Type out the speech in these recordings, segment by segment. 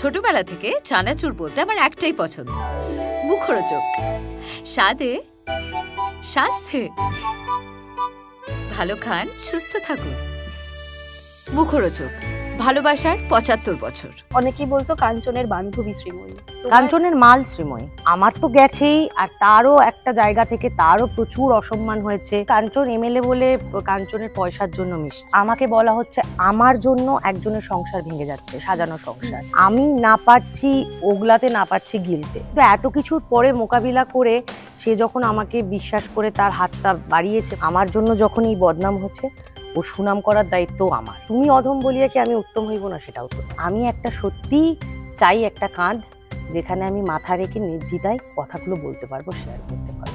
ছোটবেলা থেকে চানাচুর বলতে আমার একটাই পছন্দ, মুখরোচক, স্বাদে স্বাস্থ্যে। ভালো খান, সুস্থ থাকুন। মুখরোচক, ভালোবাসার ৭৫ বছর। অনেকেই বলতো কাঞ্চনের বান্ধবী শ্রীময়ী, কাঞ্চনের মাল শ্রীময়ী। আমার তো গেছেই, আর তারও একটা জায়গা থেকে তারও প্রচুর অসম্মান হয়েছে। কাঞ্চন এমএলএ বলে কাঞ্চনের পয়সার জন্য মিশছে। আমাকে বলা হচ্ছে আমার জন্য একজনের সংসার ভেঙে যাচ্ছে, সাজানো সংসার। আমি না পারছি ওগলাতে, না পারছি গিলতে। তো এত কিছুর পরে মোকাবিলা করে সে যখন আমাকে বিশ্বাস করে তার হাতটা বাড়িয়েছে, আমার জন্য যখন এই বদনাম হচ্ছে, ও সুনাম করার দায়িত্ব আমার। তুমি অধম বলিয়া কি আমি উত্তম হইব না, সেটাও তো। আমি একটা সত্যি চাই, একটা কাঁধ যেখানে আমি মাথা রেখে নির্দ্বিধায় কথাগুলো বলতে পারবো, শেয়ার করতে পারবো।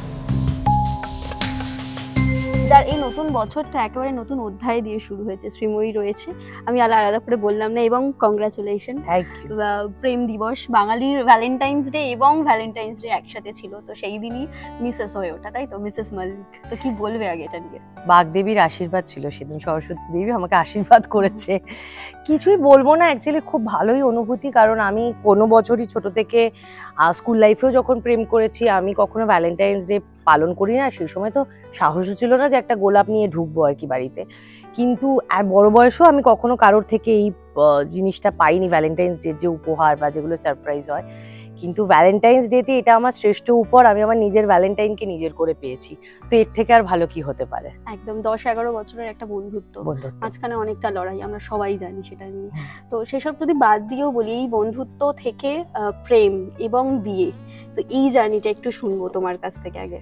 যার এই নতুন বছরটা একেবারে নতুন অধ্যায় দিয়ে শুরু হয়েছে, শ্রীময়ী রয়েছে, আমি আলাদা করে বললাম না। এবং কংগ্রাচুলেশন, প্রেম দিবস, বাঙালির ভ্যালেন্টাইন্স ডে এবং ভ্যালেন্টাইন্স ডে একসাথে ছিল, তো সেই দিনই মিসেস হয়ে ওঠা, তাই তো? মিসেস মালিক, তো কি বলবে আগে এটা নিয়ে? বাগদেবীর আশীর্বাদ ছিল সেদিন, সরস্বতী দেবী আমাকে আশীর্বাদ করেছে। কিছুই বলবো না, অ্যাকচুয়ালি খুব ভালোই অনুভূতি। কারণ আমি কোনো বছরই ছোট থেকে স্কুল লাইফেও যখন প্রেম করেছি, আমি কখনো ভ্যালেন্টাইন্স ডে পালন করি না। সেই সময় তো সাহসও ছিল না যে একটা গোলাপ নিয়ে ঢুকবো আর কি বাড়িতে। কিন্তু বড় বয়সেও আমি কখনো কারোর থেকে এই জিনিসটা পাইনি, ভ্যালেন্টাইন্স ডে যে উপহার বা যেগুলো সারপ্রাইজ হয়। কিন্তু ভ্যালেন্টাইন্স ডেতে এটা আমার শ্রেষ্ঠ উপহার, আমি আমার নিজের ভ্যালেন্টাইনকে নিজের করে পেয়েছি। তো এর থেকে আর ভালো কি হতে পারে? একদম ১০-১১ বছরের একটা বন্ধুত্ব, মাঝখানে অনেকটা লড়াই, আমরা সবাই জানি সেটা নিয়ে। তো সেসব যদি বাদ দিয়েও বলি, এই বন্ধুত্ব থেকে প্রেম এবং বিয়ে, তো এই জার্নিটা একটু শুনবো তোমার কাছ থেকে আগে।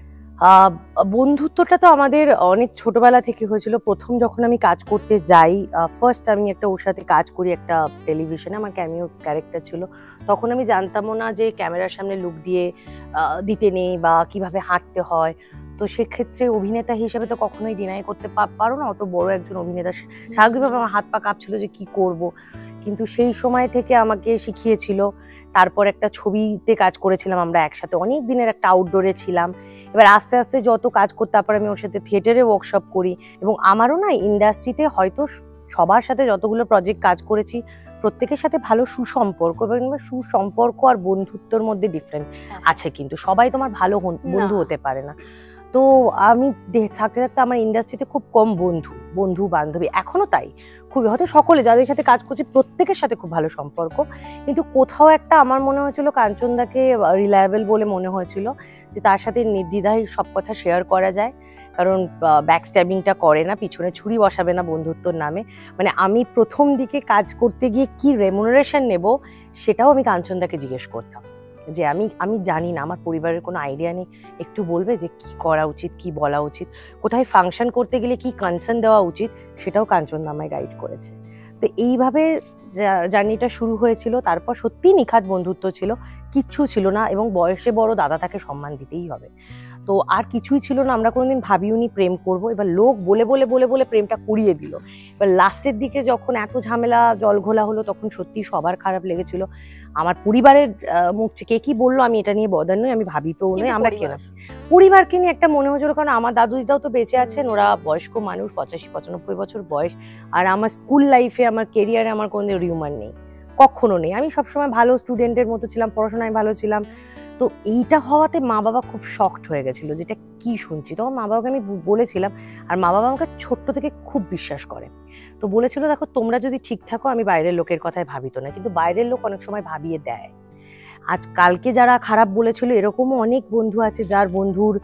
বন্ধুত্বটা তো আমাদের অনেক ছোটবেলা থেকে হয়েছিল। প্রথম যখন আমি কাজ করতে যাই, ফার্স্ট আমি একটা ওর সাথে কাজ করি একটা টেলিভিশনে, আমার ক্যামিও ক্যারেক্টার ছিল। তখন আমি জানতামও না যে ক্যামেরার সামনে লুক দিয়ে দিতে নেই বা কিভাবে হাঁটতে হয়। তো সেক্ষেত্রে অভিনেতা হিসেবে তো কখনোই ডিনাই করতে পারো না, অত বড় একজন অভিনেতা। স্বাভাবিকভাবে আমার হাত পা কাঁপছিল যে কি করব, কিন্তু সেই সময় থেকে আমাকে শিখিয়েছিল। তারপর একটা ছবিতে কাজ করেছিলাম আমরা একসাথে, অনেক দিনের একটা আউটডোরে ছিলাম। এবার আস্তে আস্তে যত কাজ করতে, তারপর আমি ওর সাথে থিয়েটারে ওয়ার্কশপ করি। এবং আমারও না ইন্ডাস্ট্রিতে হয়তো সবার সাথে যতগুলো প্রজেক্ট কাজ করেছি, প্রত্যেকের সাথে ভালো সুসম্পর্ক, এবং সুসম্পর্ক আর বন্ধুত্বর মধ্যে ডিফারেন্ট আছে। কিন্তু সবাই তোমার ভালো বন্ধু হতে পারে না। তো আমি থাকতে থাকতে আমার ইন্ডাস্ট্রিতে খুব কম বন্ধু বান্ধবী, এখনো তাই খুবই, হয়তো সকলে যাদের সাথে কাজ করছি প্রত্যেকের সাথে খুব ভালো সম্পর্ক। কিন্তু কোথাও একটা আমার মনে হয়েছিল কাঞ্চনদাকে রিলায়েবল বলে মনে হয়েছিল, যে তার সাথে নির্দ্বিধায় সব কথা শেয়ার করা যায়। কারণ ব্যাকস্ট্যাবিংটা করে না, পিছনে ছুরি বসাবে না বন্ধুত্বর নামে। মানে আমি প্রথম দিকে কাজ করতে গিয়ে কি রেমুনারেশন নেব, সেটাও আমি কাঞ্চনদাকে জিজ্ঞেস করতাম যে আমি জানি না, আমার পরিবারের কোনো আইডিয়া নেই, একটু বলবে যে কি করা উচিত, কি বলা উচিত, কোথায় ফাংশন করতে গেলে কি কনসার্ন দেওয়া উচিত, সেটাও কাঞ্চনদা আমায় গাইড করেছে। তো এইভাবে জার্নিটা শুরু হয়েছিল। তারপর সত্যিই নিখাত বন্ধুত্ব ছিল, কিচ্ছু ছিল না। এবং বয়সে বড় দাদা, তাকে সম্মান দিতেই হবে। তো আর কিছুই ছিল না, আমরা কোনোদিন ভাবিওনি প্রেম করব। এবার লোক বলে বলে বলে বলে প্রেমটা কুড়িয়ে দিল। এবার লাস্টের দিকে যখন এত ঝামেলা জল ঘোলা হলো, তখন সত্যি সবার খারাপ লেগেছিল। আমার পরিবারের মুখ থেকে কি বললো আমি এটা নিয়ে বদার নই, আমি ভাবি তো নই, আমরা কেন পরিবারকে নিয়ে একটা মনে হয়েছিল। কারণ আমার দাদু দিদাও তো বেঁচে আছেন, ওরা বয়স্ক মানুষ, 85-95 বছর বয়স। আর আমার স্কুল লাইফে, আমার কেরিয়ারে আমার কোনো রিউমার নেই, কখনো নেই। আমি সবসময় ভালো স্টুডেন্টের মতো ছিলাম, পড়াশোনায় ভালো ছিলাম। তো এইটা হওয়াতে মা বাবা খুব শকড হয়ে গেছিলো, যেটা কি শুনছি। তখন মা বাবাকে আমি বলেছিলাম, আর মা বাবা আমাকে ছোট্ট থেকে খুব বিশ্বাস করে। তো বলেছিল, দেখো তোমরা যদি ঠিক থাকো, আমি বাইরের লোকের কথায় ভাবিত না, কিন্তু বাইরের লোক অনেক সময় ভাবিয়ে দেয়। আজ কালকে যারা খারাপ বলেছিল, এরকমও অনেক বন্ধু আছে যার বন্ধুর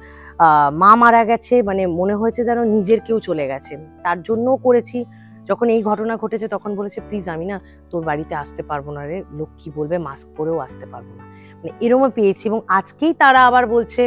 মা মারা গেছে, মানে মনে হয়েছে যেন নিজের কেউ চলে গেছে, তার জন্যও করেছি। যখন এই ঘটনা ঘটেছে তখন বলেছে, প্লিজ আমি না তোর বাড়িতে আসতে পারবো না রে, লোক কি বলবে, মাস্ক পরেও আসতে পারবো না, মানে এরমও পেয়েছি। এবং আজকেই তারা আবার বলছে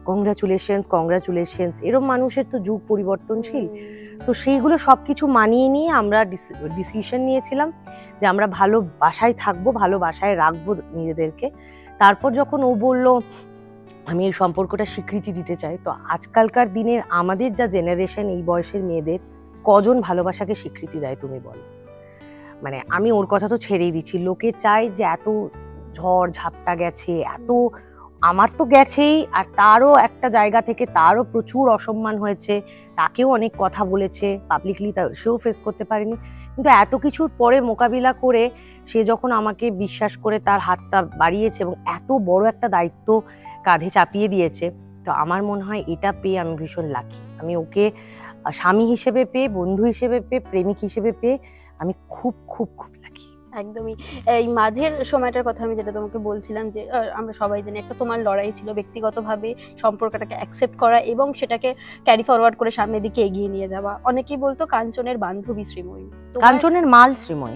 কংগ্রাচুলেশনস। এরম মানুষের তো যুগ পরিবর্তনশীল। তো সেইগুলো সবকিছু মানিয়ে নিয়ে আমরা ডিসিশন নিয়েছিলাম যে আমরা ভালো বাসায় থাকবো, ভালো বাসায় রাখবো নিজেদেরকে। তারপর যখন ও বলল আমি এই সম্পর্কটা স্বীকৃতি দিতে চাই, তো আজকালকার দিনের আমাদের যা জেনারেশন, এই বয়সের মেয়েদের কজন ভালোবাসাকে স্বীকৃতি দেয় তুমি বলো? মানে আমি ওর কথা তো ছেড়েই দিচ্ছি, লোকে চায় যে এত ঝড় ঝাপটা গেছে, এত আমার তো গেছেই, আর তারও একটা জায়গা থেকে তারও প্রচুর অসম্মান হয়েছে, তাকেও অনেক কথা বলেছে পাবলিকলি, সেও ফেস করতে পারেনি। কিন্তু এত কিছুর পরে মোকাবিলা করে সে যখন আমাকে বিশ্বাস করে তার হাতটা বাড়িয়েছে এবং এত বড় একটা দায়িত্ব কাঁধে চাপিয়ে দিয়েছে, তো আমার মনে হয় এটা পেয়ে আমি ভীষণ লাকি। আমি ওকে স্বামী হিসেবে পেয়ে, বন্ধু হিসেবে পেয়ে, প্রেমিক হিসেবে পেয়ে আমি খুব খুব খুব লাকি। একদমই। এই মাঝের সময়টার কথা আমি যেটা তোমাকে বলছিলাম যে আমরা সবাই জানি একটা তোমার লড়াই ছিল ব্যক্তিগতভাবে সম্পর্কটাকে অ্যাকসেপ্ট করা এবং সেটাকে ক্যারি ফরওয়ার্ড করে সামনের দিকে এগিয়ে নিয়ে যাওয়া। অনেকেই বলতো কাঞ্চনের বান্ধবী শ্রীময়ী, কাঞ্চনের মাল শ্রীময়ী।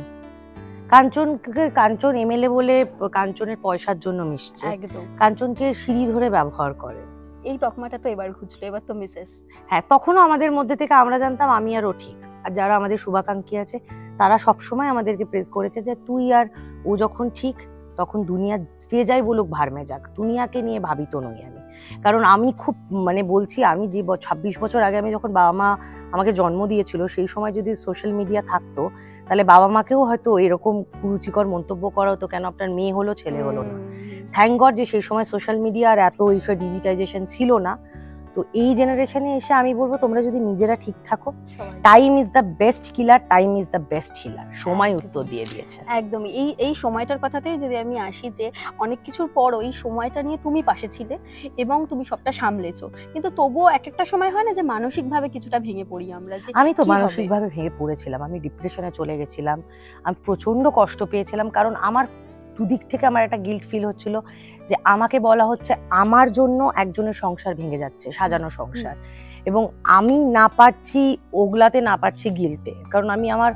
কাঞ্চন এমএলএ বলে কাঞ্চনের পয়সার জন্য মিশছে, একদম কাঞ্চনকে সিঁড়ি ধরে ব্যবহার করে। এই তকমাটা তো এবার ঘুচলো, এবার তো মিসেস। হ্যাঁ, তখনও আমাদের মধ্যে থেকে আমরা জানতাম আমি আর ও ঠিক, আর যারা আমাদের শুভাকাঙ্ক্ষী আছে তারা সবসময় আমাদেরকে প্রেস করেছে যে তুই আর ও যখন ঠিক তখন দুনিয়া যে যাই বলুক ভারমে যাক, দুনিয়াকে নিয়ে ভাবিত নই আমি। কারণ আমি খুব মানে বলছি, আমি যে 26 বছর আগে আমি যখন বাবা মা আমাকে জন্ম দিয়েছিল সেই সময় যদি সোশ্যাল মিডিয়া থাকতো তাহলে বাবা মাকেও হয়তো এরকম কুরুচিকর মন্তব্য করা হতো, কেন আপনার মেয়ে হলো ছেলে হলো না। থ্যাংক গড যে সেই সময় সোশ্যাল মিডিয়া আর এত এইসব ডিজিটাইজেশন ছিল না। তো এই জেনারেশনে এসে আমি বলবো তোমরা যদি নিজেরা ঠিক থাকো, time is the best killer, time is the best healer, সময় উত্তর দিয়ে দিয়েছে। একদমই। এই সময়টার কথাতেই যদি আমি আসি যে অনেক কিছুর পরও এই সময়টা নিয়ে তুমি পাশে ছিলে এবং তুমি সবটা সামলেছো, কিন্তু তবুও এক একটা সময় হয় না যে মানসিকভাবে কিছুটা ভেঙে পড়ি আমরা। যে আমি তো মানসিকভাবে ভেঙে পড়েছিলাম, আমি ডিপ্রেশনে চলে গেছিলাম, আমি প্রচন্ড কষ্ট পেয়েছিলাম। কারণ আমার দুদিক থেকে আমার একটা গিল্ট ফিল হচ্ছিল যে আমাকে বলা হচ্ছে আমার জন্য একজনের সংসার ভেঙে যাচ্ছে, সাজানো সংসার, এবং আমি না পারছি ওগলাতে, না পারছি গিলতে। কারণ আমি আমার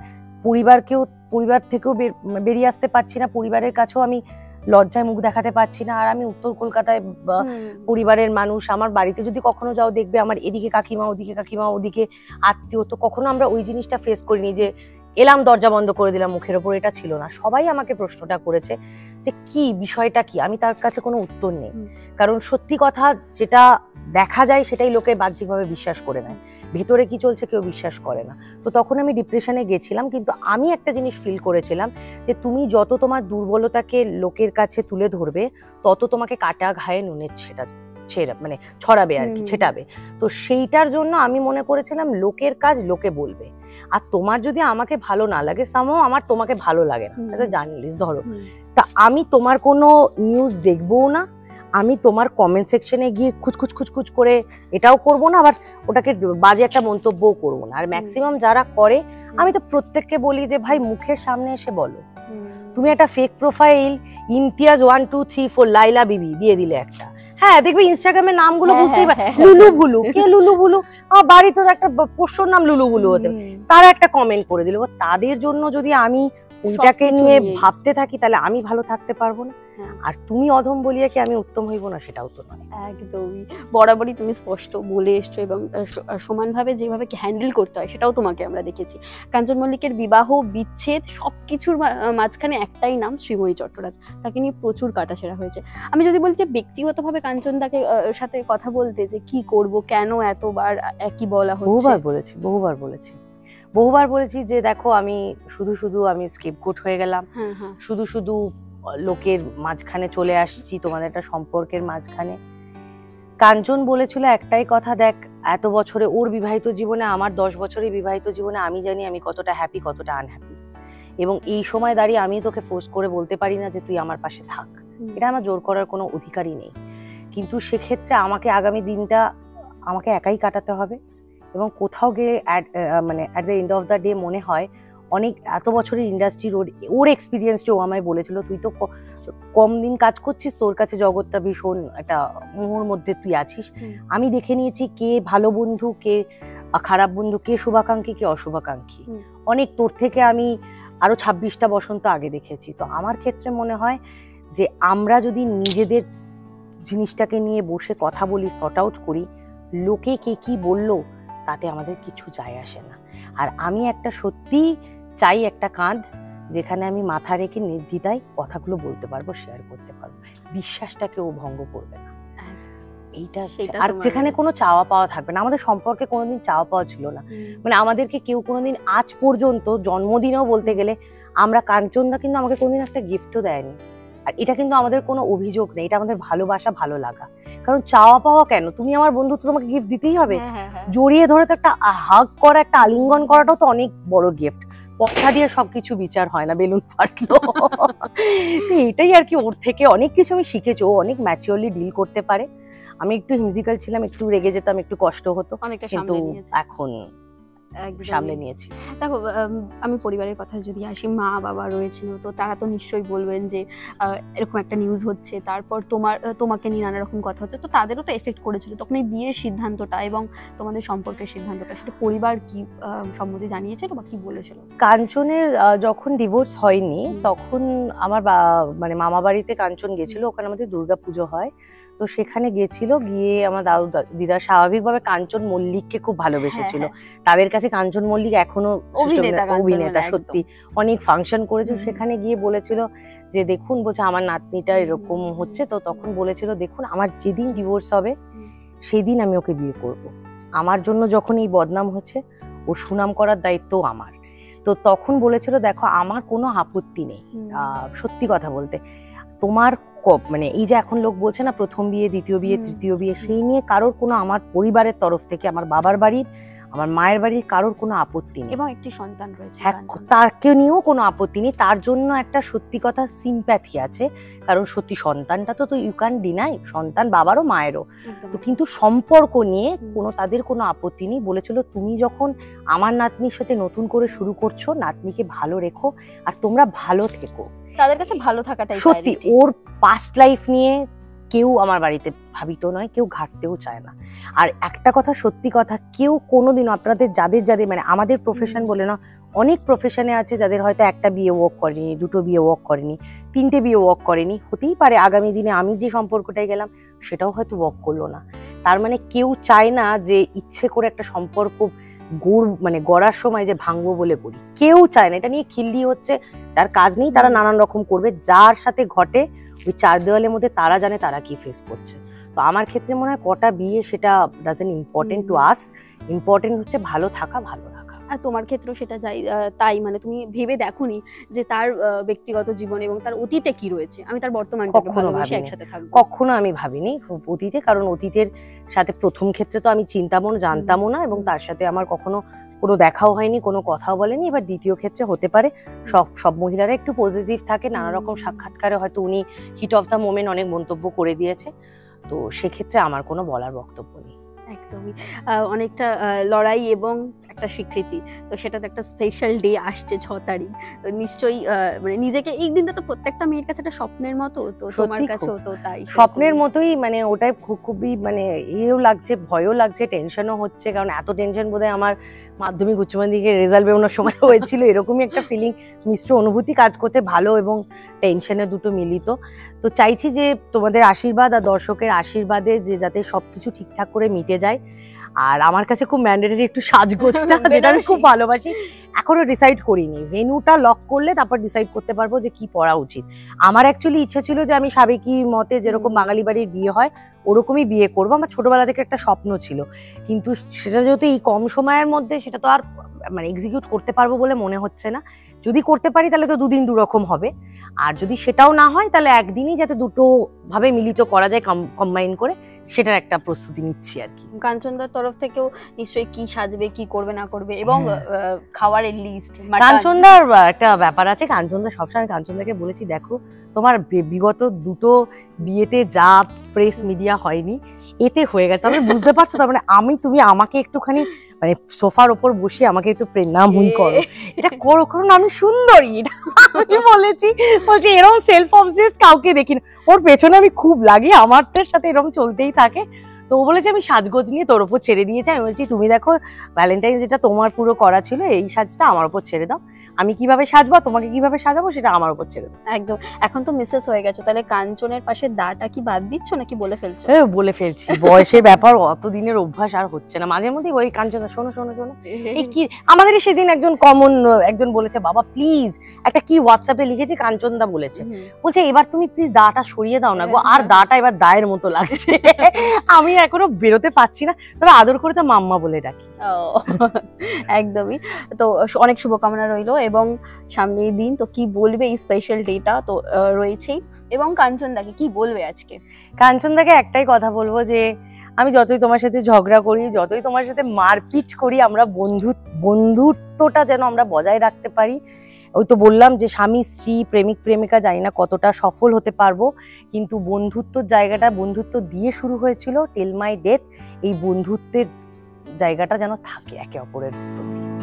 পরিবার থেকেও বেরিয়ে আসতে পারছি না, পরিবারের কাছেও আমি লজ্জায় মুখ দেখাতে পারছি না। আর আমি উত্তর কলকাতায় পরিবারের মানুষ, আমার বাড়িতে যদি কখনো যাও দেখবে আমার এদিকে কাকিমা, ওদিকে কাকিমা, ওদিকে আত্মীয়। তো কখনো আমরা ওই জিনিসটা ফেস করিনি যে এলাম দরজা বন্ধ করে দিলাম মুখের ওপর, এটা ছিল না। সবাই আমাকে প্রশ্নটা করেছে যে কি বিষয়টা কি, আমি তার কাছে কোনো উত্তর নেই। কারণ সত্যি কথা যেটা দেখা যায় সেটাই লোকে বাহ্যিকভাবে বিশ্বাস করে নেয়, ভেতরে কি চলছে কেউ বিশ্বাস করে না। তো তখন আমি ডিপ্রেশনে গেছিলাম, কিন্তু আমি একটা জিনিস ফিল করেছিলাম যে তুমি যত তোমার দুর্বলতাকে লোকের কাছে তুলে ধরবে তত তোমাকে কাটা ঘায়ে নুনের মানে ছড়াবে আর কি, ছেটাবে। তো সেইটার জন্য আমি মনে করেছিলাম লোকের কাজ লোকে বলবে, আর তোমার যদি আমাকে ভালো না লাগে, সামহাও আমার তোমাকে ভালো লাগে না অ্যাজ আ জার্নালিস্ট ধরো, তা আমি তোমার কোনো নিউজ দেখবও না, আমি তোমার কমেন্ট সেকশনে গিয়ে খুচখুচ করে এটাও করব না, আবার ওটাকে বাজে একটা মন্তব্যও করবো না। আর ম্যাক্সিমাম যারা করে আমি তো প্রত্যেককে বলি যে ভাই মুখের সামনে এসে বলো। তুমি একটা ফেক প্রোফাইল ইমতিয়াজ 1 2 3 4 লাইলা বিবি দিয়ে দিলে একটা, হ্যাঁ দেখবে ইনস্টাগ্রামের নামগুলো বুঝতেই পারে, লুলু ভুলু, কে লুলু ভুলু, আমার বাড়ি তো একটা পোষ্যর নাম লুলু ভুলু হতে, তারা একটা কমেন্ট করে দিল। তাদের জন্য যদি আমি ওইটাকে নিয়ে ভাবতে থাকি তাহলে আমি ভালো থাকতে পারবো না। আর তুমি অধম বলিয়া কি আমি উত্তম হইব না, সেটাও তো নয়। একদমই, বরাবরই তুমি স্পষ্ট বলে এসছো এবং সমানভাবে যেভাবে হ্যান্ডেল করতে হয় সেটাও তোমাকে আমরা দেখেছি। কাঞ্চন মল্লিকের বিবাহ বিচ্ছেদ সবকিছুর মাঝখানে একটাই নাম, শ্রীময়ী চট্টরাজ। তাকে নিয়ে প্রচুর কাটাছেঁড়া হয়েছে। আমি যদি বলি যে ব্যক্তিগতভাবে কাঞ্চন দাকে সাথে কথা বলতে যে কি করব, কেন এতবার একই বলা হচ্ছে? বহুবার বলেছি যে দেখো আমি শুধু আমি স্কেপগোট হয়ে গেলাম, শুধু লোকের মাঝখানে চলে আসছি, তোমাদের একটা সম্পর্কের মাঝখানে। কাঞ্চন বলেছিল একটাই কথা, দেখ এত বছরে ওর বিবাহিত জীবনে, আমার 10 বছরের বিবাহিত জীবনে আমি জানি আমি কতটা হ্যাপি কতটা আনহ্যাপি, এবং এই সময় দাঁড়িয়ে আমি তোকে ফোর্স করে বলতে পারি না যে তুই আমার পাশে থাক, এটা আমার জোর করার কোনো অধিকারই নেই। কিন্তু সেক্ষেত্রে আমাকে আগামী দিনটা আমাকে একাই কাটাতে হবে, এবং কোথাও গিয়ে মানে at the end of the day মনে হয় অনেক এত বছরের ইন্ডাস্ট্রির ওর এক্সপিরিয়েন্সটা ও আমায় বলেছিল, তুই তো কম দিন কাজ করছিস, তোর কাছে জগৎটা ভীষণ একটা মোহর মধ্যে তুই আছিস। আমি দেখে নিয়েছি কে ভালো বন্ধু, কে খারাপ বন্ধু, কে শুভাকাঙ্ক্ষী, কে অশুভাকাঙ্ক্ষী। অনেক তোর থেকে আমি আরো 26টা বসন্ত আগে দেখেছি। তো আমার ক্ষেত্রে মনে হয় যে আমরা যদি নিজেদের জিনিসটাকে নিয়ে বসে কথা বলি, সর্ট আউট করি, লোকে কে কি বললো তাতে আমাদের কিছু যায় আসে না। আর আমি একটা সত্যি চাই একটা কাঁধ যেখানে আমি মাথা রেখে নির্দ্বিধায় কথাগুলো বলতে পারবো, শেয়ার করতে পারবো, বিশ্বাসটাকে ও ভঙ্গ করবে না, এইটা। আর যেখানে কোনো চাওয়া পাওয়া থাকবে না। আমাদের সম্পর্কে কোনোদিন চাওয়া পাওয়া ছিল না, মানে আমাদেরকে কেউ কোনোদিন আজ পর্যন্ত জন্মদিনেও বলতে গেলে আমরা, কাঞ্চনদা কিন্তু আমাকে কোনোদিন একটা গিফটও দেয়নি। আর এটা কিন্তু আমাদের কোনো অভিযোগ নেই, এটা আমাদের ভালোবাসা, ভালো লাগা। কারণ চাওয়া পাওয়া কেন, তুমি আমার বন্ধু, তো তোমাকে গিফট দিতেই হবে। জড়িয়ে ধরে তো একটা হাগ করা, একটা আলিঙ্গন করাটাও তো অনেক বড় গিফট। কথা দিয়ে সবকিছু বিচার হয় না, বেলুন ফাটলো। তো এটাই আর কি, ওর থেকে অনেক কিছু আমি শিখেছি। ও অনেক ম্যাচিওরলি ডিল করতে পারে। আমি একটু হিমজিক্যাল ছিলাম, একটু রেগে যেতাম, একটু কষ্ট হতো, কিন্তু এখন সামলে নিয়েছি। দেখো আমি পরিবারের কথা যদি আসি, মা বাবা রয়েছেন, তো তারা তো নিশ্চয়ই বলবেন যে এরকম একটা নিউজ হচ্ছে, তারপর তোমাকে নিয়ে নানা রকম কথা হচ্ছে, তো তাদেরও তো এফেক্ট করেছিল তখন এই বিয়ের সিদ্ধান্তটা এবং তোমাদের সম্পর্কের সিদ্ধান্তটা, সেটা পরিবার কি সম্মতি জানিয়েছিল বা কি বলেছিল? কাঞ্চনের যখন ডিভোর্স হয়নি তখন আমার মানে মামা বাড়িতে কাঞ্চন গেছিল, ওখানে আমাদের দুর্গাপুজো হয়, তো সেখানে গেছিল, গিয়ে আমার দাদু দিদা স্বাভাবিকভাবে কাঞ্চন মল্লিককে খুব ভালোবেসেছিল। তাদের কাছে কাঞ্চন মল্লিক এখনো অভিনেতা, সত্যি অনেক ফাংশন করেছে। সেখানে গিয়ে বলেছিল যে দেখুন, বলছে আমার নাতনিটা এরকম হচ্ছে, তো তখন বলেছিল দেখুন আমার যেদিন ডিভোর্স হবে সেই দিন আমি ওকে বিয়ে করব। আমার জন্য যখন এই বদনাম হচ্ছে, ও সুনাম করার দায়িত্ব আমার। তো তখন বলেছিল দেখো আমার কোনো আপত্তি নেই, সত্যি কথা বলতে তোমার মানে এই যে এখন লোক বলছে না প্রথম বিয়ে, দ্বিতীয় বিয়ে, তৃতীয় বিয়ে, সেই নিয়ে কারোর কোনো, আমার পরিবারের তরফ থেকে, আমার বাবার বাড়ির, আমার মায়ের বাড়ির কারোর কোনো আপত্তি নেই, এবং একটি সন্তান রয়েছে, হ্যাঁ তাকে নিয়েও কোনো আপত্তি নেই। তার জন্য একটা সত্যি কথা সিম্প্যাথি আছে, কারণ সত্যি সন্তানটা তো ইউ ক্যান ডিনাই, সন্তান বাবারও মায়েরও, তো কিন্তু সম্পর্ক নিয়ে তাদের কোনো আপত্তি নেই। বলেছিল তুমি যখন আমার নাতনির সাথে নতুন করে শুরু করছো, নাতনিকে ভালো রেখো আর তোমরা ভালো থেকো, তাদের কাছে ভালো থাকাটাই সত্যি। ওর পাস্ট লাইফ নিয়ে কেউ আমার বাড়িতে ভাবিত নয়, কেউ ঘাটতেও চায় না। আর একটা কথা সত্যি কথা, কেউ কোনোদিনও আপনাদের যাদের মানে আমাদের প্রফেশন বলে না, অনেক প্রফেশনে আছে যাদের হয়তো একটা বিয়ে ওয়ার্ক করেনি, দুটো বিয়ে ওয়ার্ক করেনি, তিনটে বিয়ে ওয়ার্ক করেনি, হতেই পারে আগামী দিনে আমি যে সম্পর্কটায় গেলাম সেটাও হয়তো ওয়ার্ক করলো না। তার মানে কেউ চায় না যে ইচ্ছে করে একটা সম্পর্ক মানে গড়ার সময় যে ভাঙবো বলে করি, কেউ চায় না। এটা নিয়ে খিল্লি হচ্ছে, যার কাজ নেই তারা নানান রকম করবে, যার সাথে ঘটে ওই চার দেওয়ালের মধ্যে তারা জানে তারা কি ফেস করছে। তো আমার ক্ষেত্রে মনে হয় কটা বিয়ে সেটা doesn't important to us, important হচ্ছে ভালো থাকা, ভালো রাখা। আর তোমার ক্ষেত্রেও সেটা তাই, মানে তুমি ভেবে দেখোনি যে তার ব্যক্তিগত জীবন এবং তার অতীতে কি রয়েছে, আমি তার বর্তমানটাকে ভালোবেসে একসাথে থাকবো, কখনো আমি ভাবিনি অতীতে, কারণ অতীতের সাথে প্রথম ক্ষেত্রে তো আমি চিন্তামও জানতামও না, এবং তার সাথে আমার কখনো কোনো দেখাও হয়নি, কোনো কথাও বলেনি। এবার দ্বিতীয় ক্ষেত্রে হতে পারে সব মহিলারা একটু পজিটিভ থাকে, নানা রকম সাক্ষাৎকারে হয়তো উনি হিট অফ দ্য মোমেন্ট অনেক মন্তব্য করে দিয়েছে, তো সেক্ষেত্রে আমার কোনো বলার বক্তব্য নেই। একদমই, অনেকটা লড়াই এবং একটা স্বীকৃতি, তো সেটাতে একটা স্পেশাল ডে আসছে 6 তারিখ, তো নিশ্চয়ই মানে নিজেকে এই দিনটা তো প্রত্যেকটা মেয়ের কাছে একটা স্বপ্নের মতো, তো তোমার কাছেও তো তাই স্বপ্নের মতোই, মানে ওটাই খুবই মানে এও লাগছে, ভয়ও লাগছে, টেনশনও হচ্ছে, কারণ এত টেনশন বোধহয় আমার মাধ্যমিক উচ্চ মাধ্যমিকের রেজাল্ট বেরোনোর সময় হয়েছিল, এরকমই একটা ফিলিং, মিশ্র অনুভূতি কাজ করছে, ভালো এবং টেনশনের দুটো মিলিত। তো চাইছি যে তোমাদের আশীর্বাদ আর দর্শকের আশীর্বাদে যে যাতে সবকিছু ঠিকঠাক করে মিটে যায়। আর আমার কাছে খুব ম্যান্ডেটরি একটু সাজগোজটা, যেটা আমি খুব ভালোবাসি, এখনো ডিসাইড করিনি, ভেন্যুটা লক করলে তারপর ডিসাইড করতে পারবো যে কি পরা উচিত। আমার অ্যাকচুয়ালি ইচ্ছা ছিল যে আমি সাবেকি মতে যেরকম বাঙালি বাড়ির বিয়ে হয় ওরকমই বিয়ে করবো, আমার ছোটবেলা থেকে একটা স্বপ্ন ছিল, কিন্তু সেটা যেহেতু এই কম সময়ের মধ্যে সেটা তো আর মানে এক্সিকিউট করতে পারবো বলে মনে হচ্ছে না। যদি করতে পারি তাহলে তো দুদিন দুরকম হবে, আর যদি সেটাও না হয় তাহলে একদিনই যাতে দুটো ভাবে মিলিত করা যায়, কম্বাইন করে, সেটার একটা প্রস্তুতি নিচ্ছি আর কি। কাঞ্চনদার তরফ থেকেও নিশ্চয়ই কি সাজবে, কি করবে না করবে, এবং খাবারের লিস্ট। কাঞ্চনদার একটা ব্যাপার আছে, কাঞ্চনদা সবসময়, কাঞ্চনদাকে বলেছি দেখো তোমার বিগত দুটো বিয়েতে যা প্রেস মিডিয়া হয়নি এতে হয়ে গেছে, আমি বুঝতে পারছো, তার মানে তুমি আমাকে একটুখানি মানে সোফার ওপর বসে আমাকে একটু প্রণামই করো, এটা করো, কারণ আমি সুন্দরী, এটা আমি বলছি এরকম সেলফ অবসেসড কাউকে দেখি না, ওর পেছনে আমি খুব লাগি, আমারটার সাথে এরকম চলতেই থাকে। তো ও বলেছে আমি সাজগোজ নিয়ে তোর ওপর ছেড়ে দিয়েছি, আমি বলছি তুমি দেখো ভ্যালেন্টাইন যেটা তোমার পুরো করা ছিল, এই সাজটা আমার ওপর ছেড়ে দাও, আমি কিভাবে সাজবো তোমাকে কিভাবে সাজাবো সেটা আমার উপর ছেড়ে দাও। একদম, এখন তো মিসেস হয়ে গেছো, তাহলে কাঞ্চনের পাশে দাটা কি বাদ দিচ্ছ নাকি বলে ফেলছো? বলে ফেলছি, বয়সের ব্যাপার, অত দিনের অভ্যাস আর হচ্ছে না, মাঝে মধ্যে ওই কাঞ্চনা শোনো শোনো শোনো এই কি আমাদের সেদিন একজন কমন একজন বলেছে বাবা প্লিজ একটা কি হোয়াটসঅ্যাপে লিখেছে কাঞ্চনদা বলেছে, বলছে এবার তুমি প্লিজ দাটা সরিয়ে দাও না গো, আর দাটা এবার দায়ের মতো লাগছে, আমি এখনো বেরোতে পারছি না, তবে আদর করে তো মাম্মা বলে ডাকি। একদমই, তো অনেক শুভকামনা রইলো, এবং সামনের দিন তো কি বলবে এই স্পেশাল ডেটা তো রয়েছেই, এবং কাঞ্চনদাকে কি বলবে আজকে? কাঞ্চনদাকে একটাই কথা বলবো যে আমি যতই তোমার সাথে ঝগড়া করি, যতই তোমার সাথে মারপিট করি, আমরা বন্ধুত্বটা যেন আমরা বজায় রাখতে পারি। ওই তো বললাম যে স্বামী স্ত্রী প্রেমিক প্রেমিকা জানি না কতটা সফল হতে পারবো, কিন্তু বন্ধুত্বর জায়গাটা বন্ধুত্ব দিয়ে শুরু হয়েছিল টিল মাই ডেথ, এই বন্ধুত্বের জায়গাটা যেন থাকে একে অপরের প্রতি।